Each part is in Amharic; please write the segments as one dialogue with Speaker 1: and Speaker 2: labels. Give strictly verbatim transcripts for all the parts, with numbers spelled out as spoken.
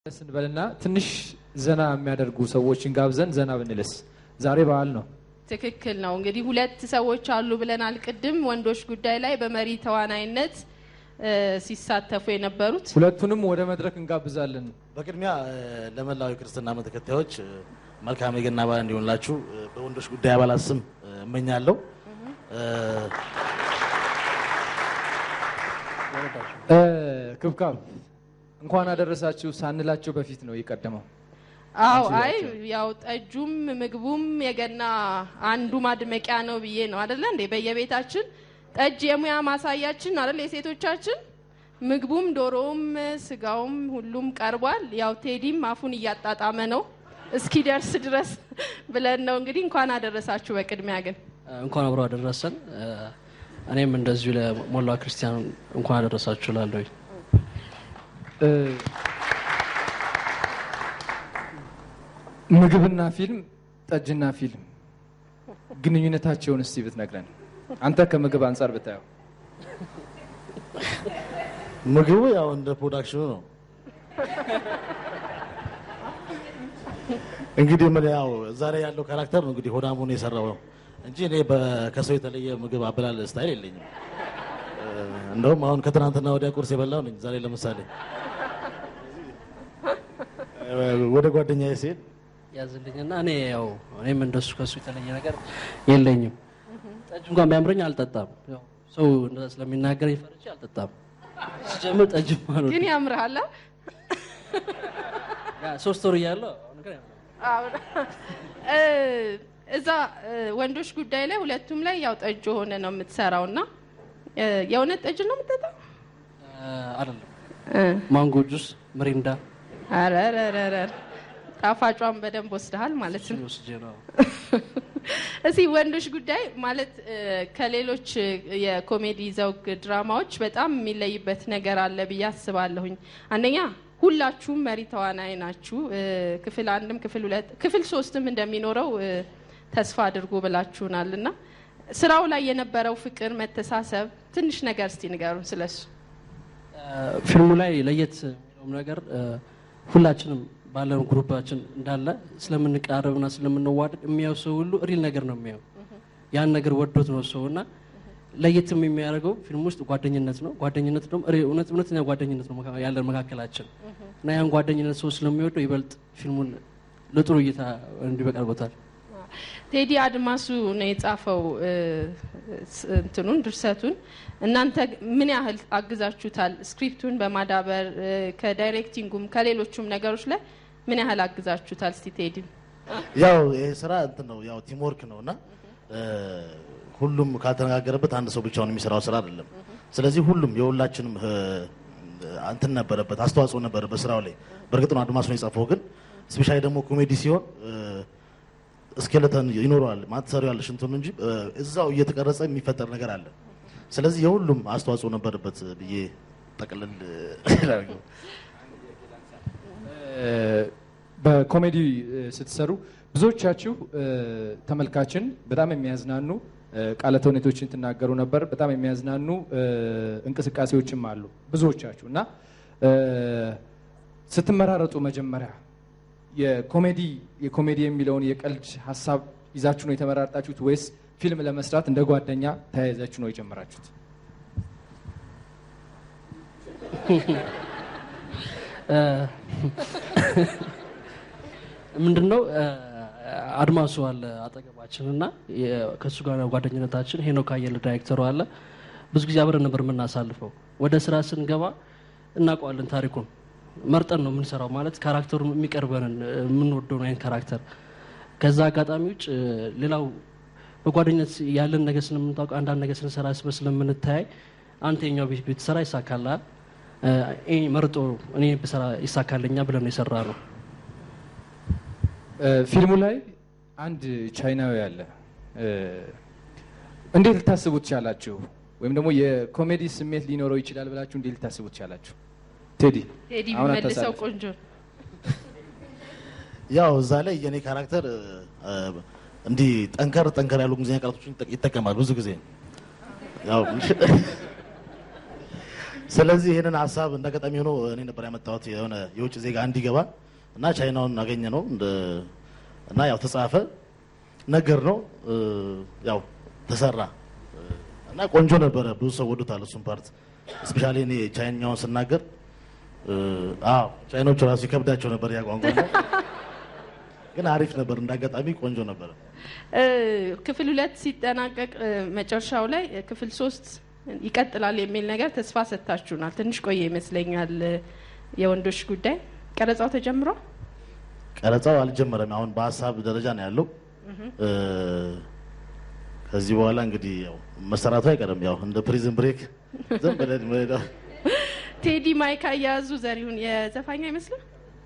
Speaker 1: ስንበልና ትንሽ ዘና የሚያደርጉ ሰዎችን ጋብዘን ዘና ብንልስ ዛሬ በዓል ነው
Speaker 2: ትክክል ነው እንግዲህ ሁለት ሰዎች አሉ ብለናል ቅድም ወንዶች ጉዳይ ላይ በመሪ ተዋናይነት ሲሳተፉ የነበሩት
Speaker 1: ሁለቱንም ወደ መድረክ እንጋብዛለን
Speaker 3: በቅድሚያ ለመላው ክርስቲያና ተከታዮች መልካም የገና በዓል እንዲሆንላችሁ በወንዶች ጉዳይ አባላት ስም እመኛለሁ
Speaker 1: እ ክብካብ እንኳን አደረሳችሁ ሳንላችሁ በፊት ነው የቀደመው
Speaker 2: አው አይ ያው ጠጁም ምግቡም የገና አንዱ ማድመቂያ ነው ብዬ ነው አይደል እንዴ በየቤታችን ጠጅ የሙያ ማሳያችን አይደል የሴቶቻችን ምግቡም ዶሮም ስጋውም ሁሉም ቀርቧል ያው ቴዲም አፉን ያጣጣመ ነው እስኪ ደርስ ድረስ ብለን ነው እንግዲህ እንኳን አደረሳችሁ በቅድሚያ ግን
Speaker 4: እንኳን አብሮ አደረሰን እኔም እንደዚሁ ለሞላው ክርስቲያን እንኳን አደረሳችሁ ላልኩኝ
Speaker 1: ምግብና ፊልም ጠጅና ፊልም ግንኙነታቸውን እስቲ ብትነግረን አንተ ከምግብ አንፃር ብታየው
Speaker 3: ምግቡ ያው እንደ ፕሮዳክሽኑ ነው እንግዲህ ምን ያው ዛሬ ያለው ካራክተር ነው እንግዲህ ሆዳሙን የሰራው ነው እንጂ እኔ በከሰው የተለየ ምግብ አበላል ስታይል የለኝም እንደውም አሁን ከትናንትና ወዲያ ቁርስ የበላው ነኝ ዛሬ ለምሳሌ ወደ ጓደኛዬ ሲል
Speaker 4: ያዝልኝና እኔ ያው እኔም እንደሱ ከሱ የተለየ ነገር የለኝም ጠጅ እንኳን ቢያምረኝ አልጠጣም ያው ሰው እንደዛ ስለሚናገር ይፈርጭ አልጠጣም ሲጀምር ጠጅ ማለት
Speaker 2: ግን ያምራል
Speaker 4: ያ ሶስት ወር ያለው ነገር
Speaker 2: አዎ እ እዛ ወንዶች ጉዳይ ላይ ሁለቱም ላይ ያው ጠጅ ሆነ ነው የምትሰራውና የሆነ ጠጅ ነው የምትጠጣው
Speaker 4: አይደለም ማንጎ ጁስ ምሪንዳ
Speaker 2: አረረረረ ጣፋጯን በደንብ ወስደሃል ማለት ነው
Speaker 4: ወስጀናው
Speaker 2: እሺ ወንዶች ጉዳይ ማለት ከሌሎች የኮሜዲ ዘውግ ድራማዎች በጣም የሚለይበት ነገር አለ ብዬ አስባለሁኝ አንደኛ ሁላችሁም መሪ ተዋናይ ናችሁ ክፍል አንድም ክፍል ሁለት ክፍል ሶስትም እንደሚኖረው ተስፋ አድርጎ ብላችሁናልና ስራው ላይ የነበረው ፍቅር መተሳሰብ ትንሽ ነገር እስቲ ንገሩን ስለሱ
Speaker 4: ፊልሙ ላይ ለየት የሚለው ነገር ሁላችንም ባለው ግሩፓችን እንዳለ ስለምንቀራረብና ስለምንዋደድ የሚያው ሰው ሁሉ ሪል ነገር ነው የሚያው ያን ነገር ወዶት ነው ሰውና ለየትም የሚያደርገው ፊልም ውስጥ ጓደኝነት ነው ጓደኝነት ደግሞ እውነት እውነተኛ ጓደኝነት ነው ያለን መካከላችን እና ያን ጓደኝነት ሰው ስለሚወደው ይበልጥ ፊልሙን ለጥሩ እይታ እንዲበቀርበታል
Speaker 2: ቴዲ አድማሱ ነው የጻፈው እንትኑን ድርሰቱን እናንተ ምን ያህል አግዛችሁታል ስክሪፕቱን በማዳበር ከዳይሬክቲንጉም ከሌሎችም ነገሮች ላይ ምን ያህል አግዛችሁታል እስቲ ቴዲ
Speaker 3: ያው ይሄ ስራ እንትን ነው ያው ቲም ወርክ ነውና ሁሉም ካልተነጋገረበት አንድ ሰው ብቻውን የሚሰራው ስራ አይደለም ስለዚህ ሁሉም የሁላችንም እንትን ነበረበት አስተዋጽኦ ነበረበት በስራው ላይ በርግጥ ነው አድማሱ ነው የጻፈው ግን ስፔሻሊ ደግሞ ኮሜዲ ሲሆን ስኬለተን ይኖራል ማትሰሩ ያለሽ እንትን እንጂ እዛው እየተቀረጸ የሚፈጠር ነገር አለ ስለዚህ የሁሉም አስተዋጽኦ ነበርበት ብዬ ተቀለል ይላልኩ
Speaker 1: በኮሜዲ ስትሰሩ ብዙዎቻችሁ ተመልካችን በጣም የሚያዝናኑ ቃለ ተውኔቶችን ተናገሩ ነበር በጣም የሚያዝናኑ እንቅስቃሴዎችም አሉ ብዙዎቻችሁ እና ስትመራረጡ መጀመሪያ የኮሜዲ የኮሜዲ የሚለውን የቀልድ ሐሳብ ይዛችሁ ነው የተመራጣችሁት ወይስ ፊልም ለመስራት እንደ ጓደኛ ተያይዛችሁ ነው የጀመራችሁት
Speaker 4: ምንድነው አድማሱ አለ አጠገባችንና ከሱ ጋር ጓደኝነታችን ሄኖክ አየለ ዳይሬክተሩ አለ ብዙ ጊዜ አብረን ነበር የምናሳልፈው ወደ ስራ ስንገባ እናውቀዋለን ታሪኩን መርጠን ነው የምንሰራው ማለት ካራክተሩ የሚቀርበን የምንወደው ነው ያን ካራክተር ከዛ አጋጣሚ ውጭ ሌላው በጓደኝነት ያለን ነገር ስለምንታውቅ አንድ አንድ ነገር ስንሰራ ስለምንታይ አንተኛው ቤት ቤት ሰራ ይሳካላል እኔ መርጦ እኔ በሰራ ይሳካልኛ ብለን ነው የሰራነው
Speaker 1: ፊልሙ ላይ አንድ ቻይናዊ ያለ እንዴት ልታስቡት ቻላችሁ ወይም ደግሞ የኮሜዲ ስሜት ሊኖረው ይችላል ብላችሁ እንዴት ልታስቡት ቻላችሁ ቴዲ
Speaker 2: ቴዲ ቢመልሰው ቆንጆ
Speaker 3: ያው እዛ ላይ የኔ ካራክተር እንዲ ጠንከር ጠንከር ያሉ እንግሊዝኛ ቃላቶችን ይጠቀማል ብዙ ጊዜ ያው ስለዚህ ይሄንን ሀሳብ እንደገጣሚ ሆኖ እኔ ነበር ያመጣሁት የሆነ የውጭ ዜጋ እንዲገባ እና ቻይናውን አገኘ ነው እና ያው ተጻፈ ነገር ነው ያው ተሰራ እና ቆንጆ ነበረ። ብዙ ሰው ወዱታል እሱን ፓርት ስፔሻሊ እኔ ቻይናውን ስናገር አዎ ቻይናዎቹ ራሱ ይከብዳቸው ነበር ያ ቋንቋ ግን አሪፍ ነበር። እንዳጋጣሚ ቆንጆ ነበር።
Speaker 2: ክፍል ሁለት ሲጠናቀቅ መጨረሻው ላይ ክፍል ሶስት ይቀጥላል የሚል ነገር ተስፋ ሰጥታችሁናል። ትንሽ ቆየ ይመስለኛል። የወንዶች ጉዳይ ቀረጻው ተጀምሯል?
Speaker 3: ቀረጻው አልጀመረም። አሁን በሀሳብ ደረጃ ነው ያለው። ከዚህ በኋላ እንግዲህ ያው መሰራቱ አይቀርም። ያው እንደ ፕሪዝን ብሬክ ዝም ብለን ወደ
Speaker 2: ቴዲ ማይክ አያዙ ዘሪሁን የዘፋኛ አይመስልም?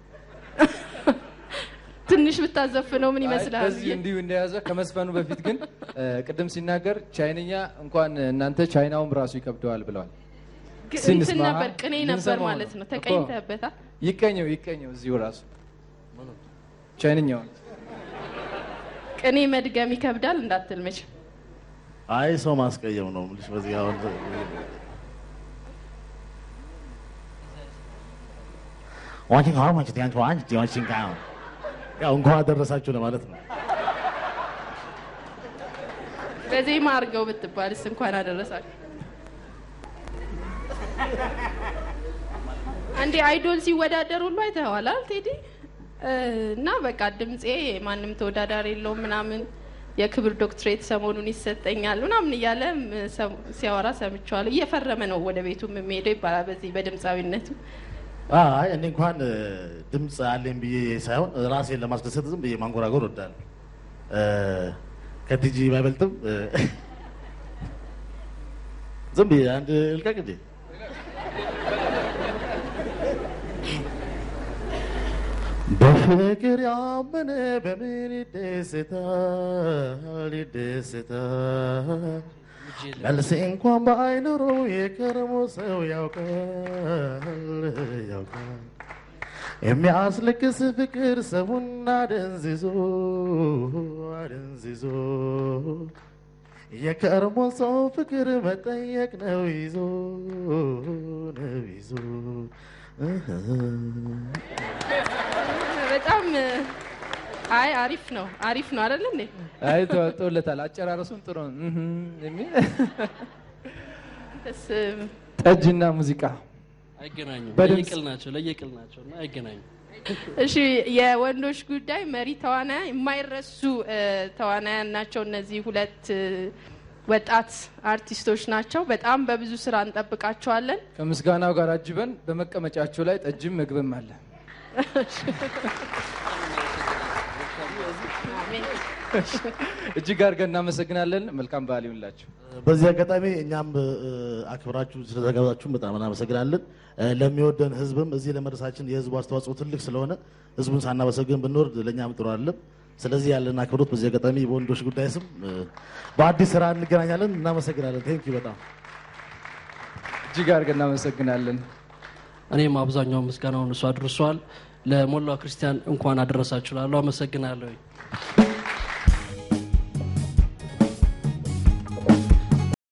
Speaker 2: ትንሽ ብታዘፍነው ምን ይመስላል?
Speaker 1: ከዚህ እንዲሁ እንደያዘ ከመስፈኑ በፊት ግን ቅድም ሲናገር ቻይንኛ እንኳን እናንተ ቻይናውም ራሱ ይከብደዋል ብለዋል።
Speaker 2: እንትን ነበር ቅኔ ነበር ማለት ነው። ተቀኝተህበታል?
Speaker 1: ይቀኘው ይቀኘው እዚሁ ራሱ ቻይንኛው
Speaker 2: ቅኔ መድገም ይከብዳል እንዳትል መቼም።
Speaker 3: አይ ሰው ማስቀየም ነው ልጅ በዚህ አሁን ዋንቺ ጋር ማንቺ ያን ዋንቺ ዋንቺ ጋር ያው እንኳን አደረሳችሁ ለማለት ነው።
Speaker 2: በዜማ አድርገው ብትባልስ እንኳን አደረሳችሁ። አንዴ አይዶል ሲወዳደር ሁሉ አይተኸዋል አይደል ቴዲ? እና በቃ ድምጼ ማንም ተወዳዳሪ የለውም ምናምን የክብር ዶክትሬት ሰሞኑን ይሰጠኛል ምናምን እያለ ሲያወራ ሰምቼዋለሁ። እየፈረመ ነው ወደ ቤቱ የሚሄደው ይባላል በዚህ በድምጻዊነቱ።
Speaker 3: አይ እኔ እንኳን ድምጽ አለኝ ብዬ ሳይሆን ራሴን ለማስደሰት ዝም ብዬ ማንጎራጎር ወዳለሁ። ከቲጂ ባይበልጥም ዝም ብዬ አንድ ልቀቅ እንዴ በፍቅር ያመነ በምን ይደሰታል ይደሰታል መልስ እንኳን ባይኖረው የከረሞ ሰው ያውቃል ያውቃል የሚያስለቅስ ፍቅር ሰውን አደንዝዞ አደንዝዞ የከረሞ ሰው ፍቅር መጠየቅ ነው ይዞ ነው ይዞ
Speaker 2: በጣም አይ አሪፍ ነው አሪፍ ነው አይደል እንዴ?
Speaker 1: አይ ተወጥቶለታል። አጨራረሱም ጥሩ ነው። እህ ጠጅና ሙዚቃ
Speaker 4: አይገናኙም። ለየቅል ናቸው ለየቅል ናቸው እና አይገናኙም።
Speaker 2: እሺ የወንዶች ጉዳይ መሪ ተዋናይ የማይረሱ ተዋናያን ናቸው። እነዚህ ሁለት ወጣት አርቲስቶች ናቸው። በጣም በብዙ ስራ እንጠብቃቸዋለን።
Speaker 1: ከምስጋናው ጋር አጅበን በመቀመጫቸው ላይ ጠጅም ምግብም አለ። እጅግ አድርገን እናመሰግናለን። መልካም በዓል ይሁንላችሁ።
Speaker 3: በዚህ አጋጣሚ እኛም አክብራችሁ ስለተጋባዛችሁ በጣም እናመሰግናለን። ለሚወደን ህዝብም እዚህ ለመድረሳችን የህዝቡ አስተዋጽኦ ትልቅ ስለሆነ ህዝቡን ሳናመሰግን ብንወርድ ለእኛም ጥሩ አይደለም። ስለዚህ ያለን አክብሮት በዚህ አጋጣሚ በወንዶች ጉዳይ ስም በአዲስ ስራ እንገናኛለን። እናመሰግናለን። ቴንኪው በጣም
Speaker 1: እጅግ አድርገን እናመሰግናለን።
Speaker 4: እኔም አብዛኛው ምስጋናውን እሱ አድርሷል። ለሞላው ክርስቲያን እንኳን አደረሳችሁ ላለው አመሰግናለሁ።